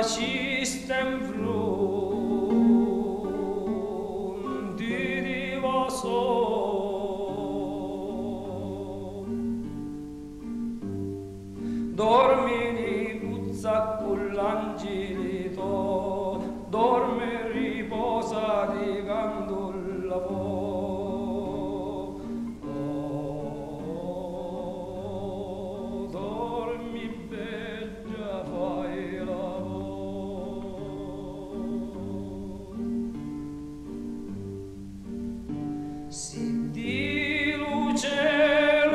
Sistem vrun dirivaso dormini puzza con l'angelito dorme riposa di candolla dormi bella fai si di luce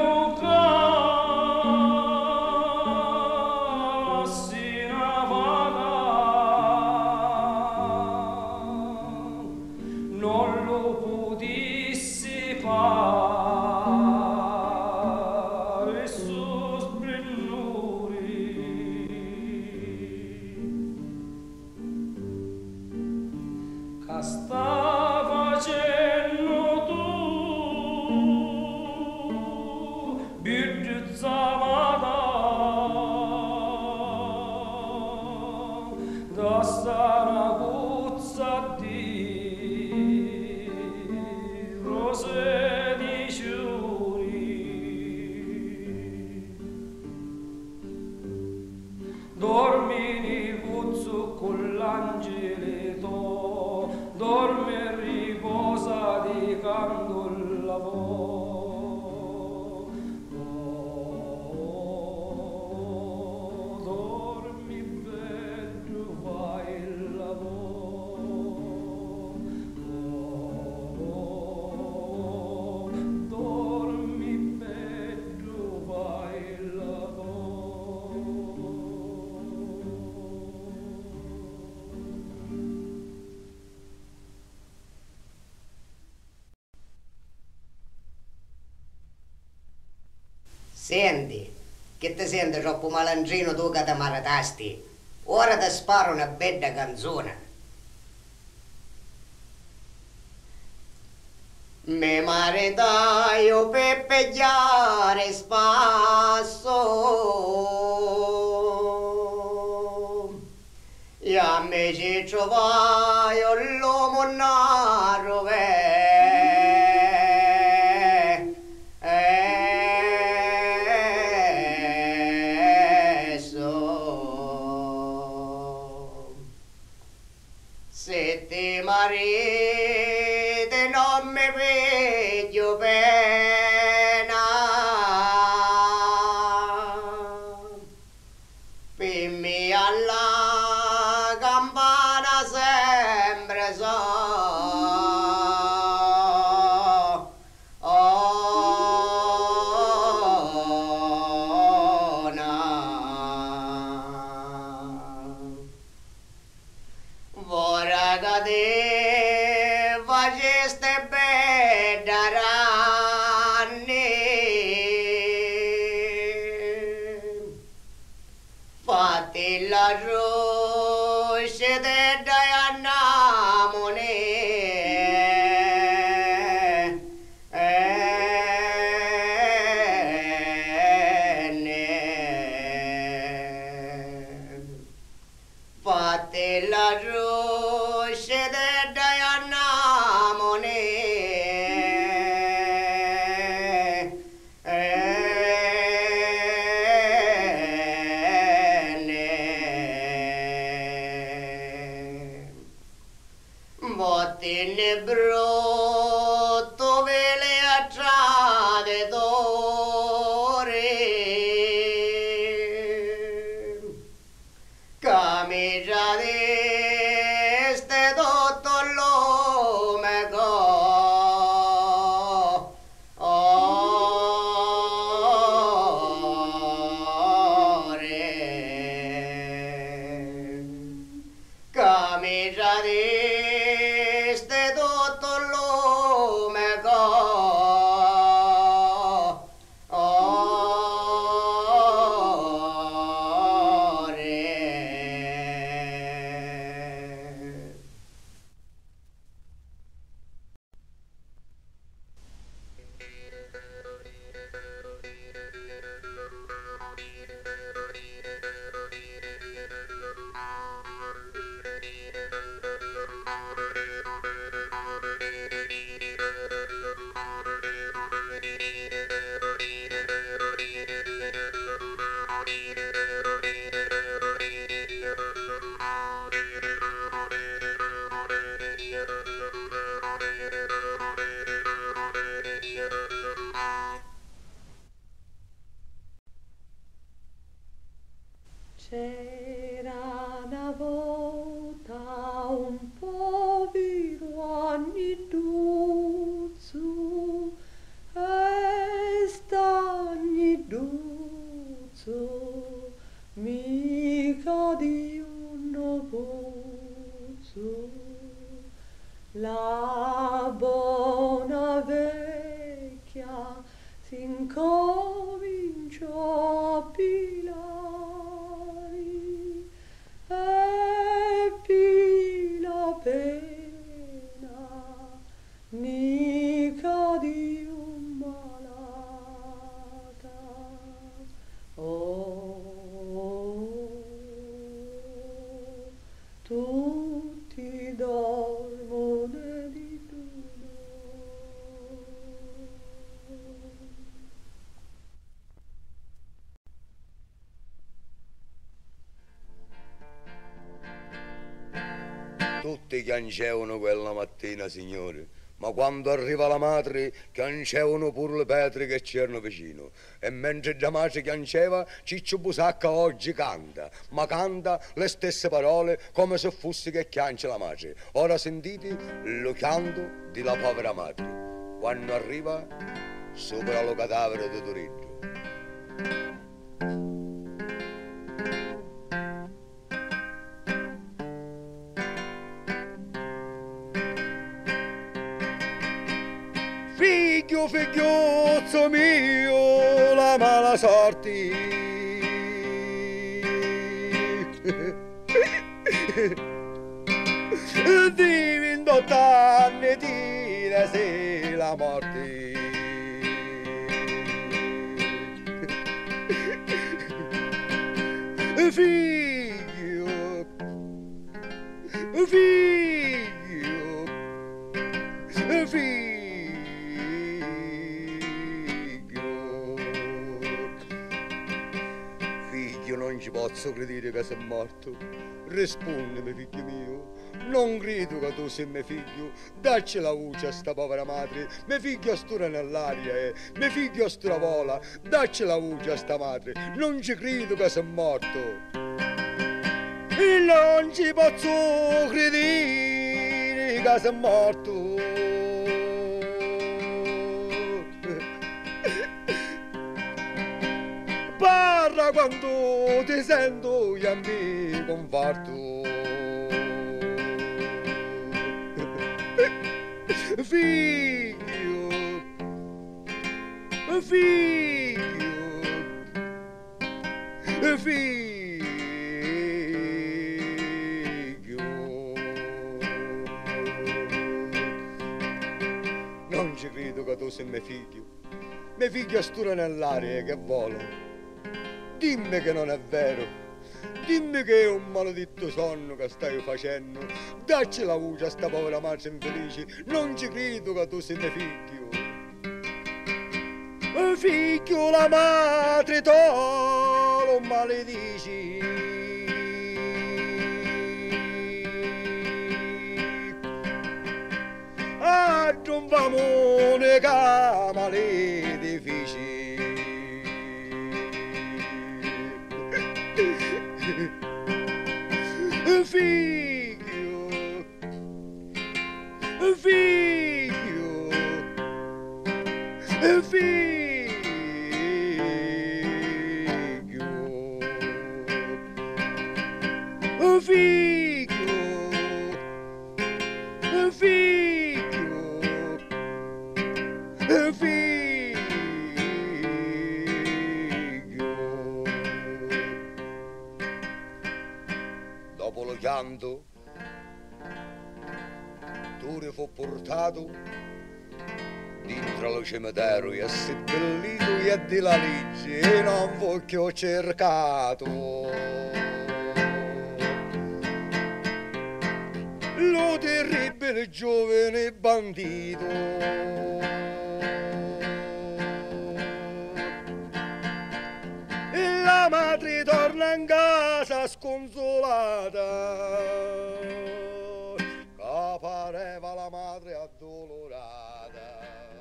luca si navada non lo potessi fare su sbrennuri che sta facendo tu Zamada da Saraguzza di rose di giuri dormi puzzo con l'angeletto dormi e riposa di candolla Senti, che ti senti troppo malandrino tu che ti maratasti? Ora ti sparo una bella canzone. Mi maritaio per pigliare spasso e a me ci trovaio l'uomo naro se ti marite non mi vedo pena pimmi alla campana sempre Vorrà che te faceste bella ranni, fatti la roscia de Dianamone, fatti la roscia de Dianamone, bottine brutto vele a traditore camicia d'este tutto l'omego camicia d'este tutto l'omego C'era una volta un povero agniduzzo, e st'agniduzzo mica di un pozzo. La buona vecchia si incominciò a pilari e pila pena mica di un malata. Oh, tutti dormono di tuno. Tutti piangevano quella mattina, signore, ma quando arriva la madre piangevano pure le pietre che c'erano vicino. E mentre la madre piangeva, Ciccio Busacca oggi canta, ma canta le stesse parole come se fosse che piange la madre. Ora sentite lo canto della povera madre, quando arriva sopra lo cadavere di Turiddu. Figliuzzo mio, la mala sorte di 28 anni di se la morte. Figlio, figlio, figlio. Figlio, non ci posso credere che sei morto. Rispondimi, figlio mio. Non credo che tu sei mio figlio. Dacci la voce a sta povera madre. Mio figlio stura nell'aria, mio figlio stura vola. Dacci la voce a sta madre. Non ci credo che sei morto. E non ci posso credere che sei morto. Parla quando ti sento io a me conforto. Figlio, figlio, figlio. Non ci credo che tu sei mio figlio. Mio figlio stura nell'aria che vola. Dimmi che non è vero, dimmi che è un maledetto sonno che stai facendo. Dacci la voce a sta povera madre infelice, non ci credo che tu sei mio figlio. Figlio, la madre tu lo maledici. A un famone che maledifici. Figlio, figlio, figlio, figlio, figlio, figlio. Dopo lo pianto, Tore fu portato dentro lo cimitero e seppellito e di la legge e non fu che ho cercato. Lo terribile giovane bandito e la madre torna in casa sconsolata, che pareva la madre addolorata.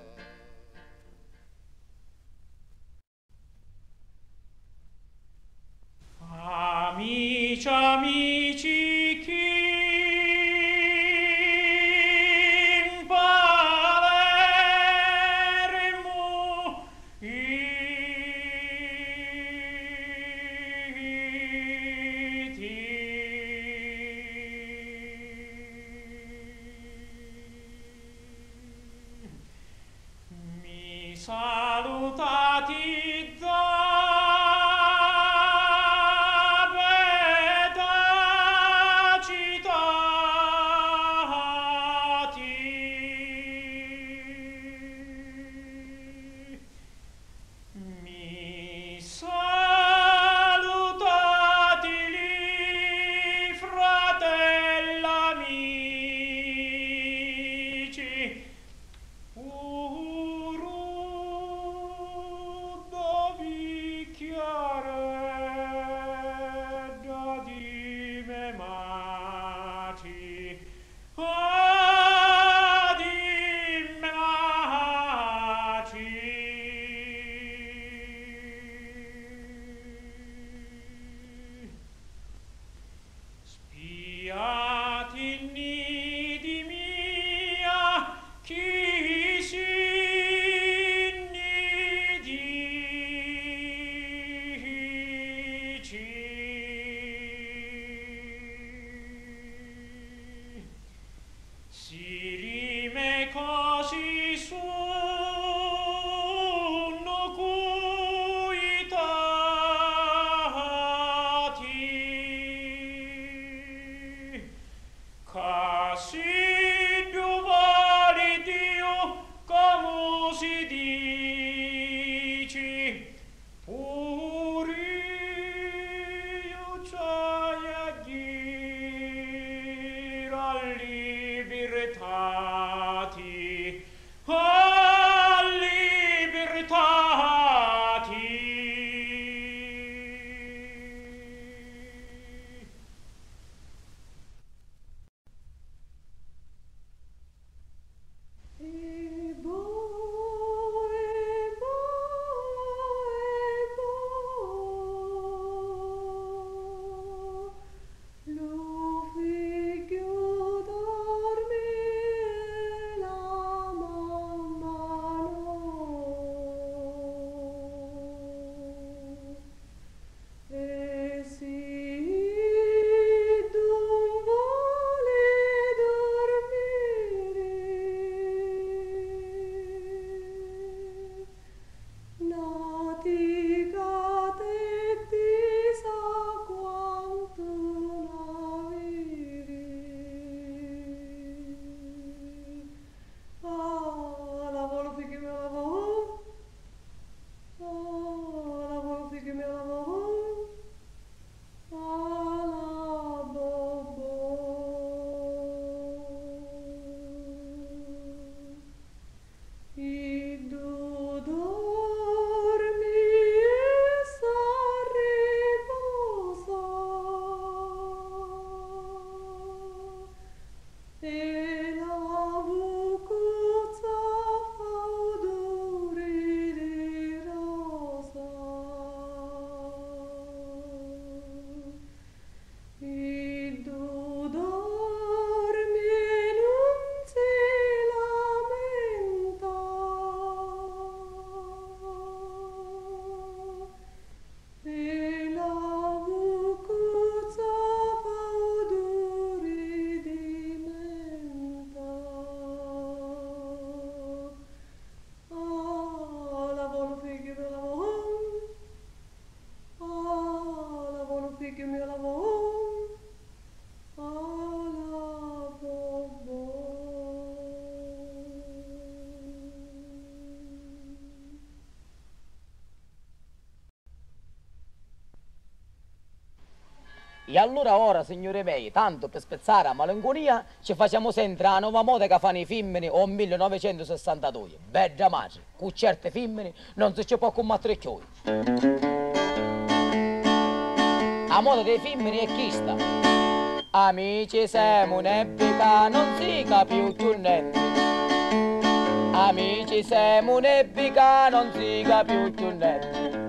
Amici, amici, chi in Palermo mi salutati E allora ora, signore miei, tanto per spezzare la malinconia, ci facciamo sempre la nuova moda che fanno i femmini o 1962. Bella madre, con certe femmine non si ci può combattere chioi. La moda dei femmini è chista. Amici siamo nebbica, non si capiu più niente. Amici siamo nebbica, non si capiu più niente.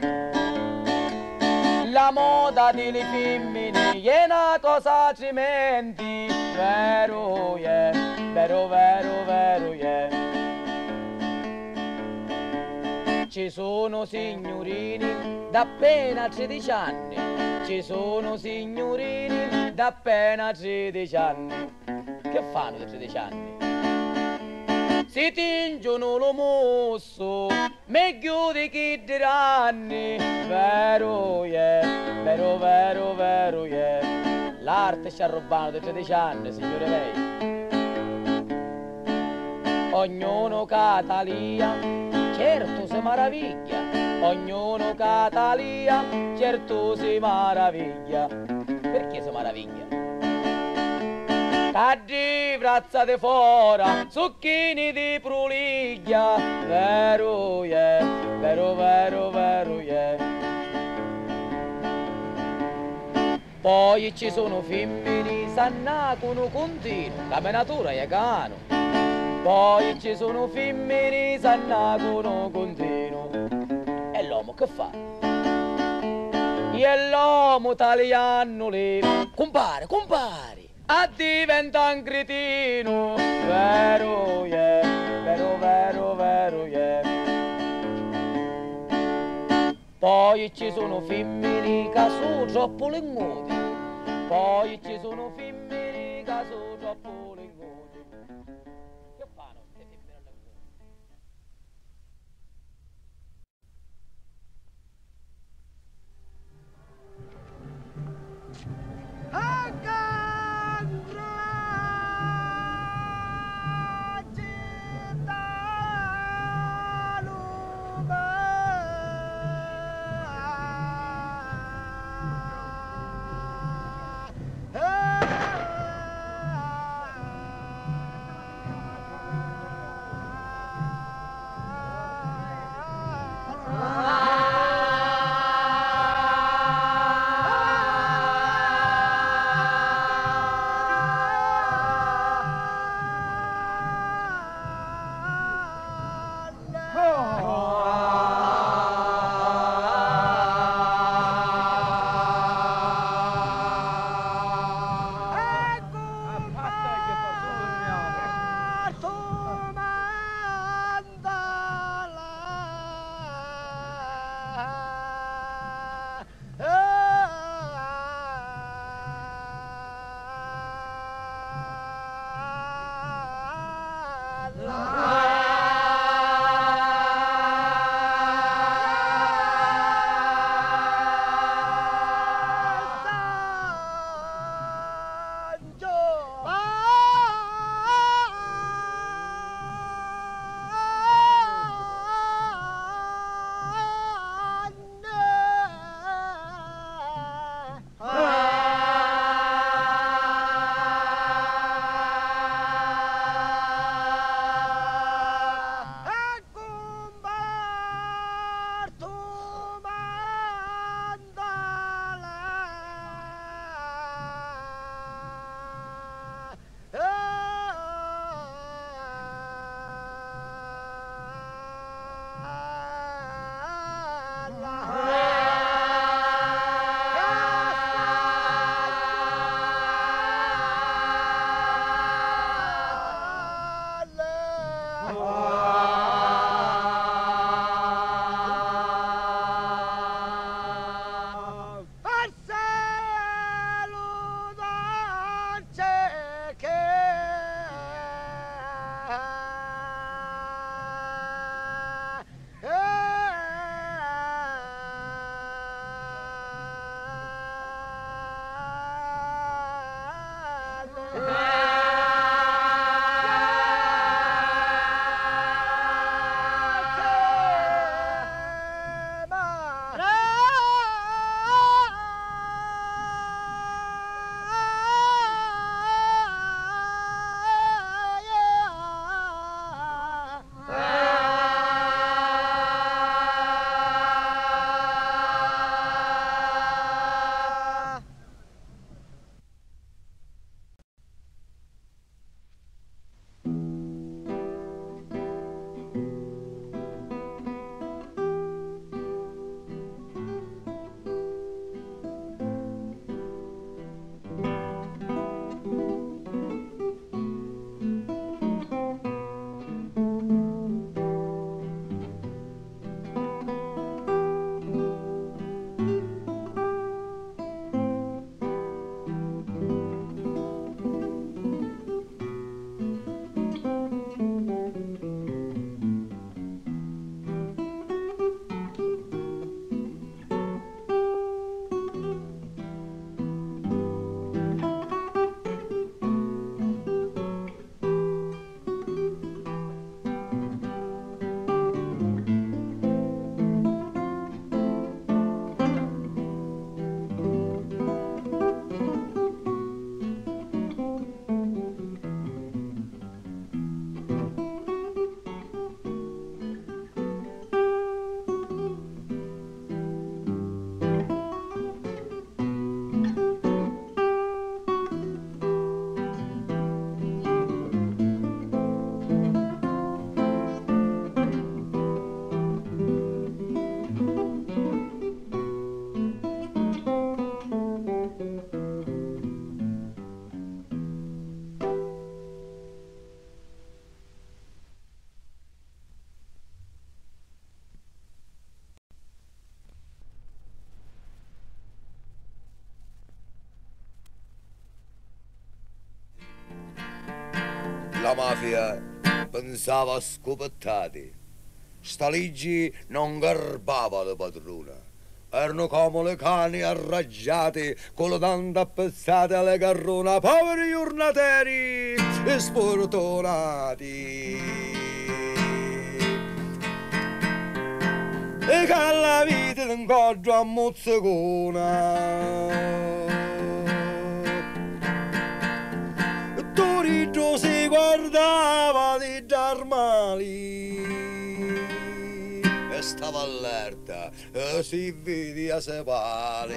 La moda delle femmine è una cosa altrimenti. Vero, yeah, vero, vero, vero, yeah. Ci sono signorini da appena 13 anni. Ci sono signorini da appena 13 anni. Che fanno da 13 anni? Si tingono lo mosso, meglio di chi diranni. Vero, yeah, vero, vero, vero, yeah. L'arte ci ha rubato da 13 anni, signore lei. Ognuno catalia, certo si maraviglia. Ognuno catalia, certo si maraviglia. Perché si maraviglia? Caddi frazza di fora, zucchini di pruliglia. Vero, yeah, vero, vero, vero, yeah. Poi ci sono femmini, s'annacano continuo, come natura è cano. Poi ci sono femmini, s'annacano continuo. E l'uomo che fa? E l'uomo italiano lì, compare, compare. A diventa un cretino. Vero, yeah, vero, vero, vero, yeah. Poi ci sono femmini che sono troppo lenguti. Poi ci sono femmini che sono troppo lenguti. Che fanno queste femmine lenguti? la mafia pensava a scopettati. Sta legge non garbava la padrona. Erano come le cani arraggiati, con le tante appezzate alle carrone, poveri giornateri e sfortunati. E che la vita d'incontro a mozzicona. Torino si guardava di armali e stava allerta e si vede a separi.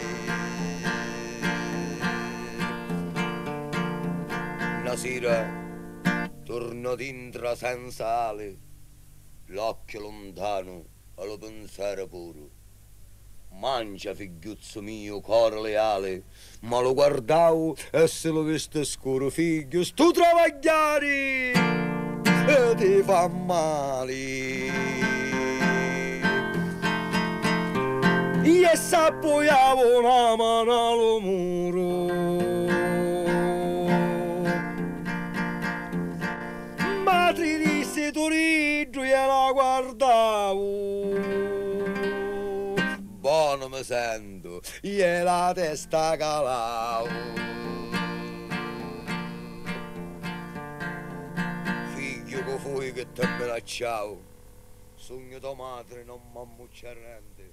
Una sera torno dentro senza ali, l'occhio lontano e lo pensiero puro. Mangia, figliuzzo mio, cuore leale, ma lo guardavo e se lo viste scuro, figlio, stu travagliare e ti fa male. Io s'appoggiavo una mano al muro, ma ti disse tu riggio e la guardavo. Buono mi sento, e la testa calavo. Figlio che fui che ti abbracciavo, sogno tua madre non m'ammuccia rende.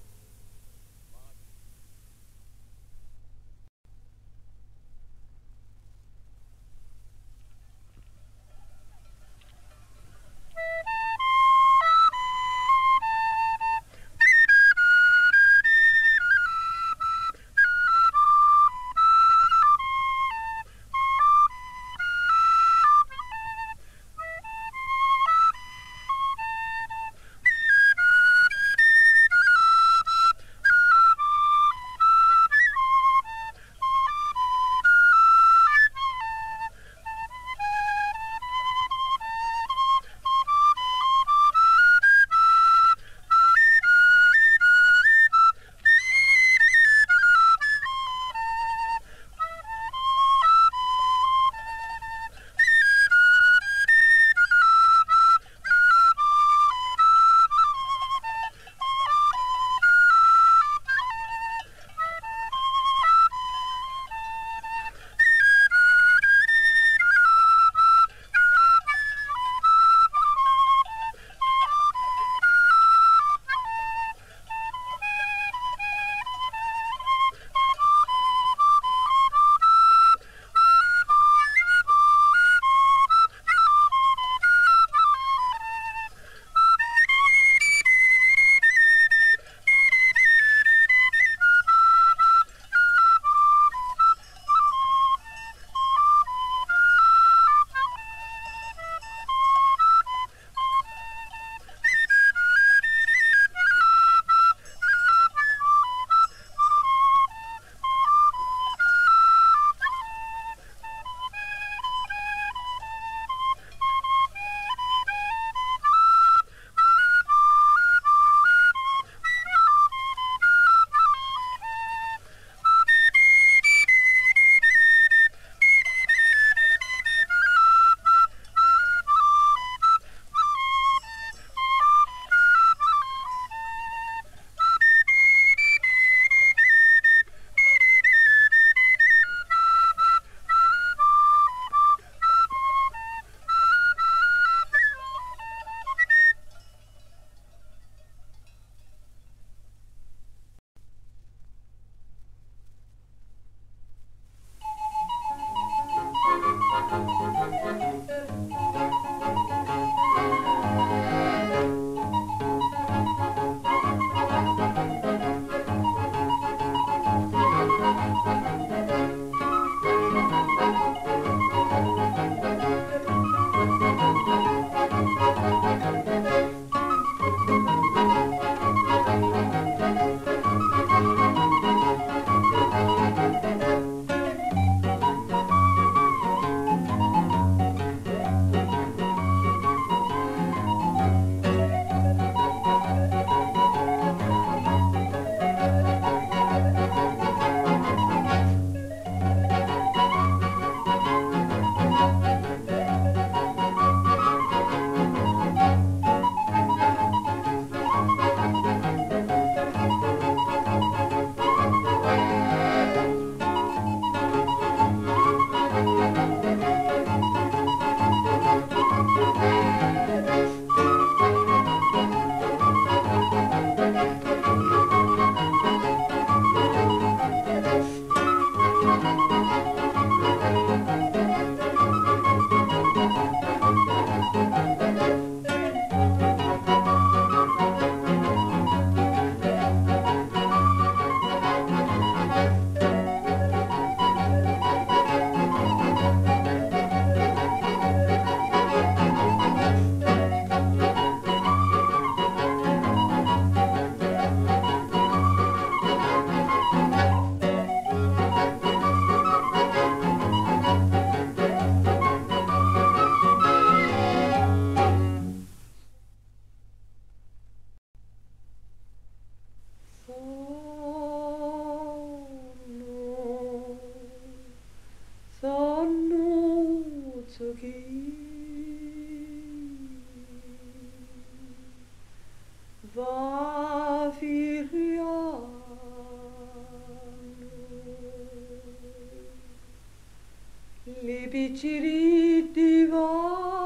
picciri di vaio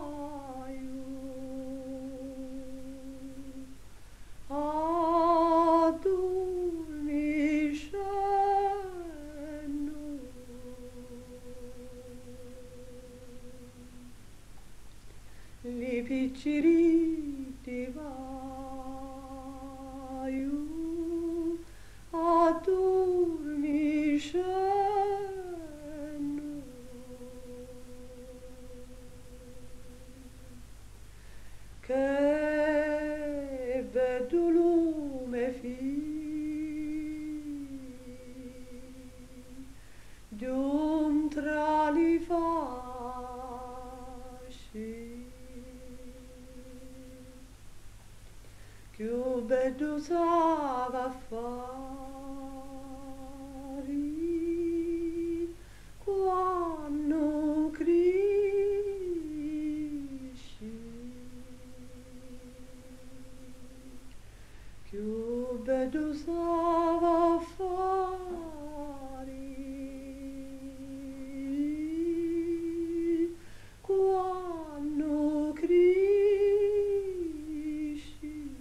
addormiscendo, li picciri di vaio addormiscendo. Che bello lume d'un tra li fasci, che bello sava fari quando che bello stava a fare quando cresci.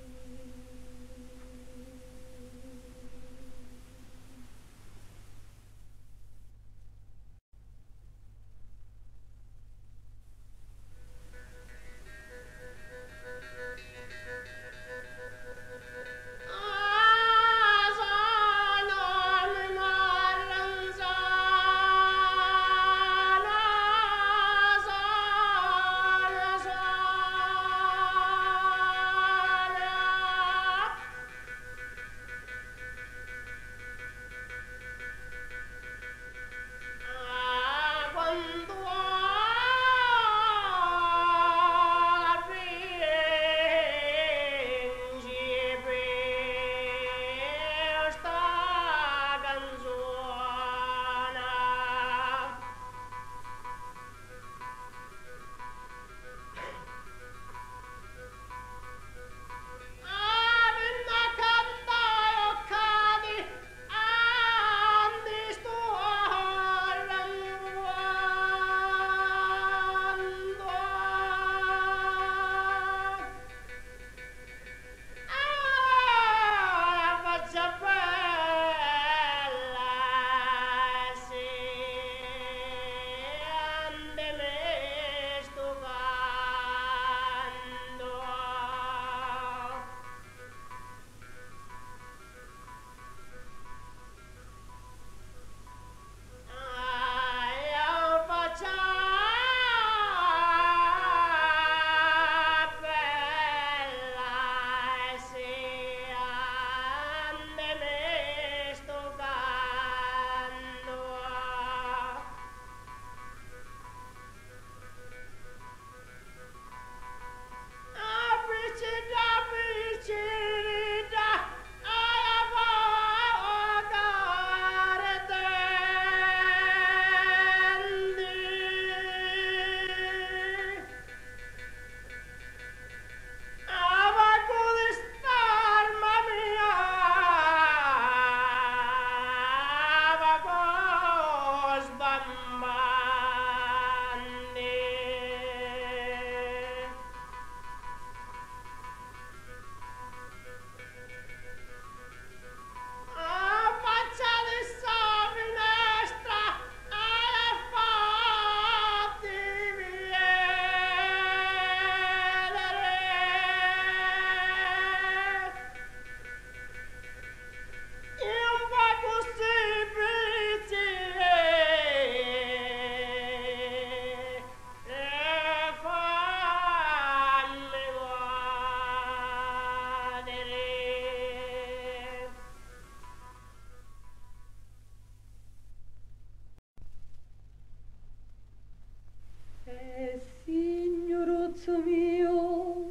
Signorozzo mio,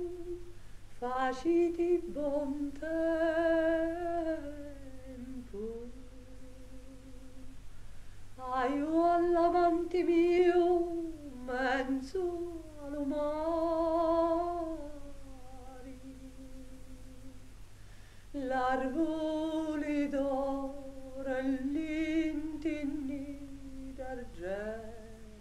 faciti buon tempo, io all'amante mio mezzo al mare, l'arbore d'oro e l'intinni d'argento,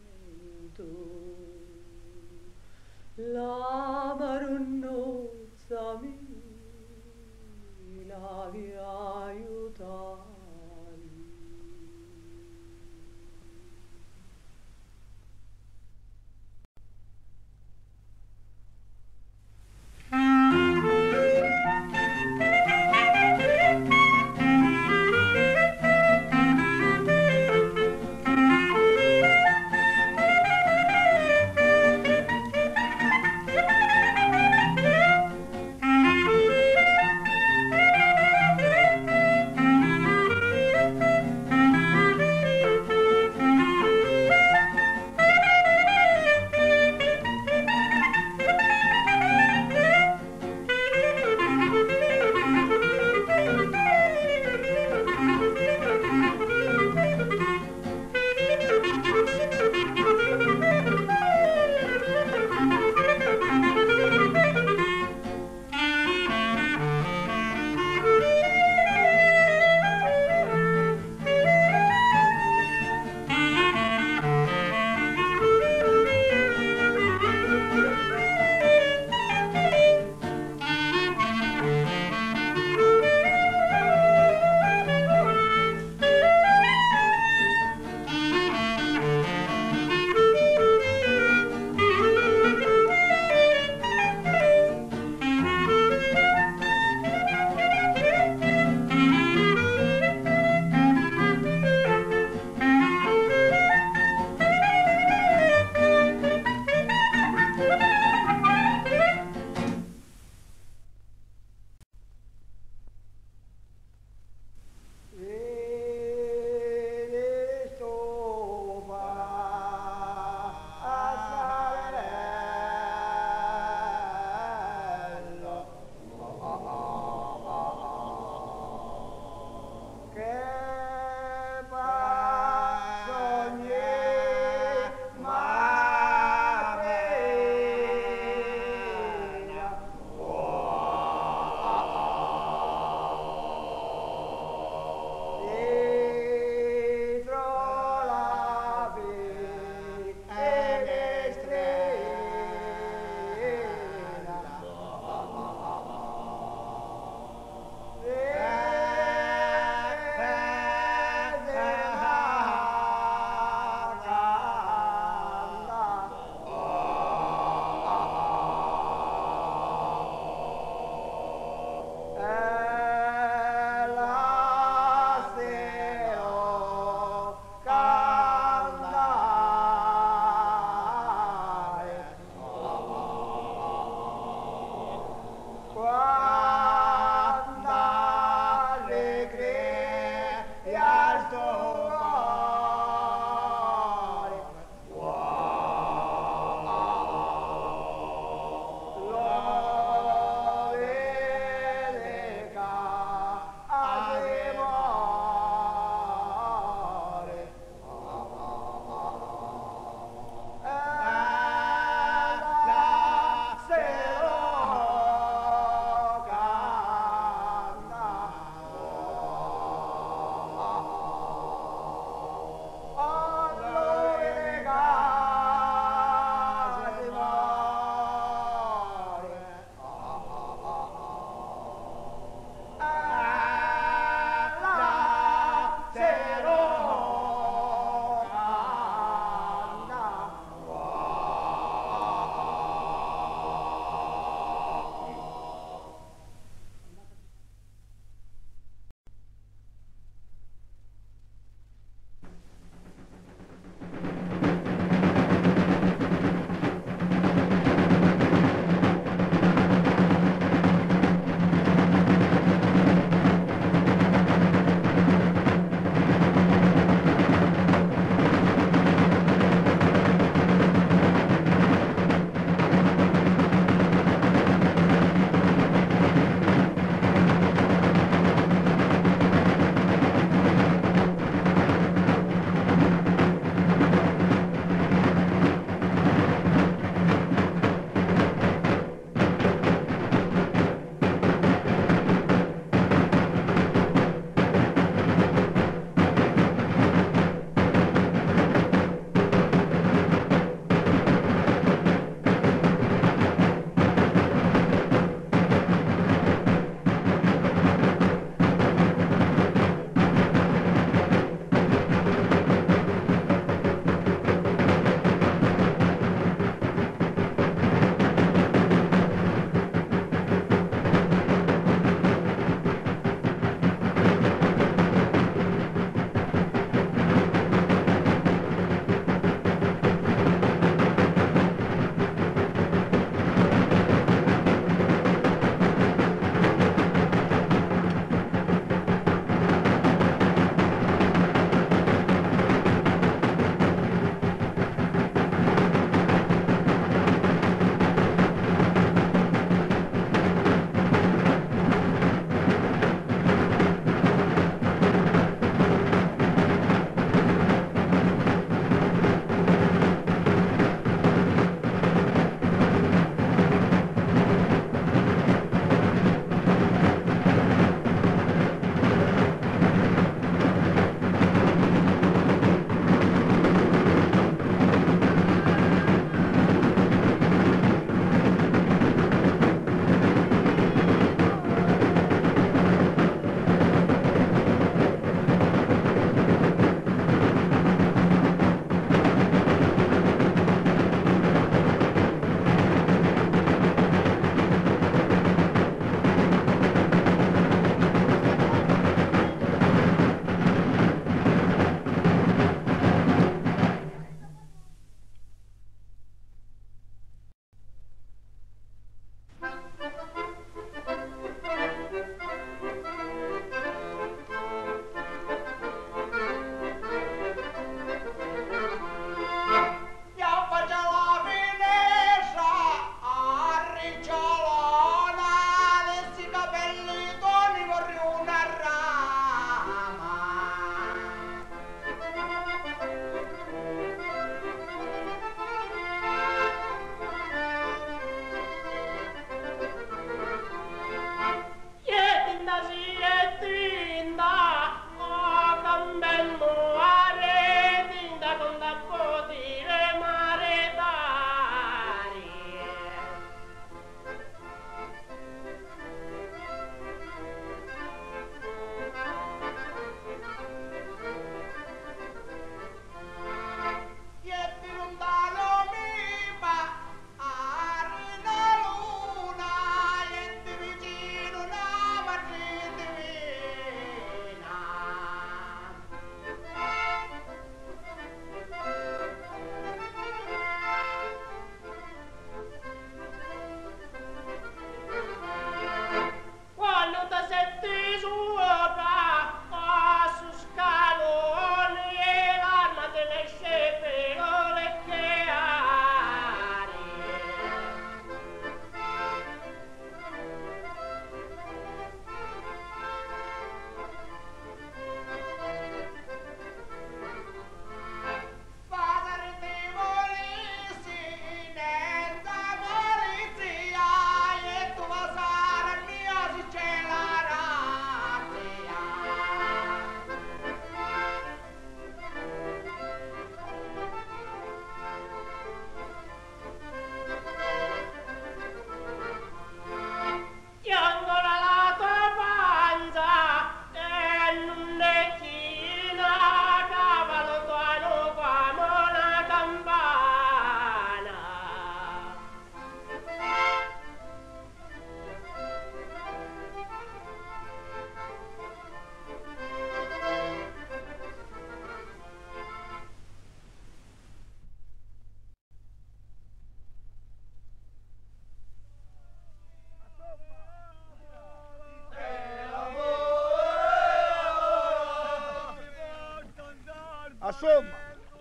Assomma.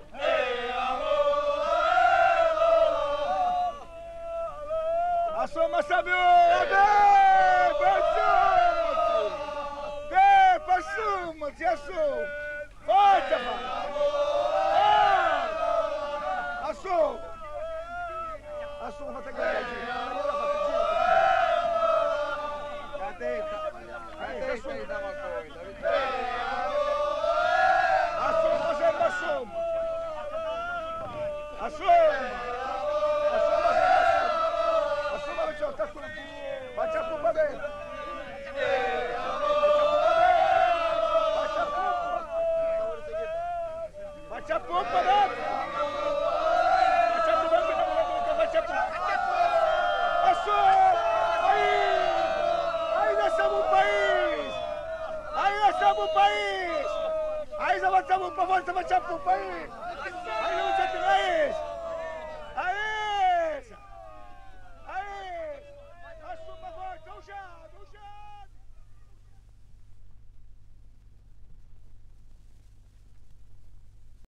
Assomma sapete! Assumati, assum! Forza! Assum! Assum, fate che faccia puppa bene. Faccia puppa bene. Faccia puppa. Aí nós somos um país. Aí nós somos um país. Aí nós vamos para fora, faccia puppa. Aí não tem país.